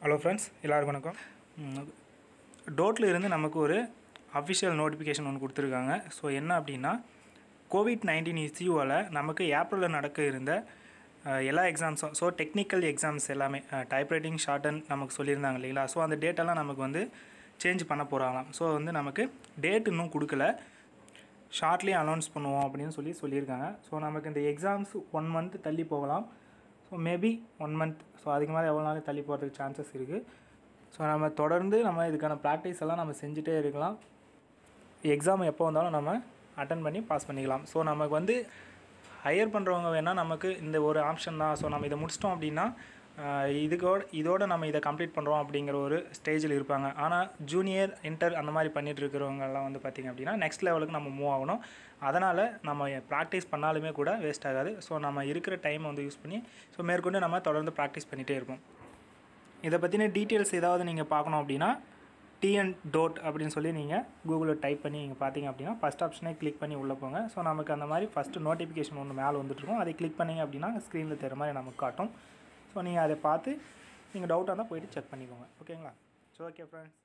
Hello friends, எல்லாருக்கும் வணக்கம். டோட்டில் இருந்து நமக்கு ஒரு அஃபிஷியல் நோட்டிஃபிகேஷன் ஒன்று கொடுத்துருக்காங்க. ஸோ என்ன அப்படின்னா, கோவிட்-19 இஷ்யூவால் நமக்கு ஏப்ரலில் நடக்க இருந்த எல்லா எக்ஸாம்ஸும், ஸோ டெக்னிக்கல் எக்ஸாம்ஸ் எல்லாமே டைப்ரைட்டிங் ஷார்ட்டன் நமக்கு சொல்லியிருந்தாங்க இல்லைங்களா. ஸோ அந்த டேட்டெல்லாம் நமக்கு வந்து சேஞ்ச் பண்ண போகிறாங்களாம். ஸோ வந்து நமக்கு டேட் இன்னும் கொடுக்கல, ஷார்ட்லி அனௌன்ஸ் பண்ணுவோம் அப்படின்னு சொல்லியிருக்காங்க. ஸோ நமக்கு இந்த எக்ஸாம்ஸ் 1 மந்த் தள்ளி போகலாம். ஸோ மேபி 1 மந்த், ஸோ அதுக்கு மேலே எவ்வளோ நாள் தள்ளி போகிறதுக்கு சான்சஸ் இருக்குது. ஸோ நம்ம தொடர்ந்து இதுக்கான ப்ராக்டிஸ் எல்லாம் நம்ம செஞ்சுட்டே இருக்கலாம். எக்ஸாம் எப்போ வந்தாலும் நம்ம அட்டன் பண்ணி பாஸ் பண்ணிக்கலாம். ஸோ நமக்கு வந்து ஹையர் பண்ணுறவங்க வேணால் நமக்கு இந்த ஒரு ஆப்ஷன் தான். ஸோ நம்ம இதை முடிச்சிட்டோம் அப்படின்னா இதோட நம்ம இதை கம்ப்ளீட் பண்ணுறோம் அப்படிங்கிற ஒரு ஸ்டேஜில் இருப்பாங்க. ஆனால் ஜூனியர், இன்டர் அந்த மாதிரி பண்ணிகிட்டு இருக்கிறவங்கெல்லாம் வந்து பார்த்திங்க அப்படின்னா நெக்ஸ்ட் லெவலுக்கு நம்ம மூவ் ஆகணும். அதனால் நம்ம ப்ராக்டிஸ் பண்ணாலுமே கூட வேஸ்ட் ஆகாது. ஸோ நம்ம இருக்கிற டைமை வந்து யூஸ் பண்ணி மேற்கொண்டு நம்ம தொடர்ந்து ப்ராக்டிஸ் பண்ணிகிட்டே இருப்போம். இதை பற்றின டீட்டெயில்ஸ் ஏதாவது நீங்கள் பார்க்கணும் அப்படின்னா TN.dot அப்படின்னு சொல்லி நீங்கள் கூகுளில் டைப் பண்ணி நீங்கள் பார்த்தீங்க அப்படின்னா ஃபஸ்ட் ஆப்ஷனே கிளிக் பண்ணி உள்ளே போங்க. ஸோ நமக்கு அந்த மாதிரி ஃபஸ்ட்டு நோட்டிஃபிகேஷன் ஒன்று மேலே வந்துட்டுருக்கும். அதை கிளிக் பண்ணிங்க அப்படின்னா ஸ்க்ரீனில் தெரிகிற மாதிரி நமக்கு காட்டும். ஸோ நீங்கள் அதை பார்த்து நீங்கள் டவுட்டாக இருந்தால் போய்ட்டு செக் பண்ணிக்கோங்க. ஓகேங்களா? So okay friends.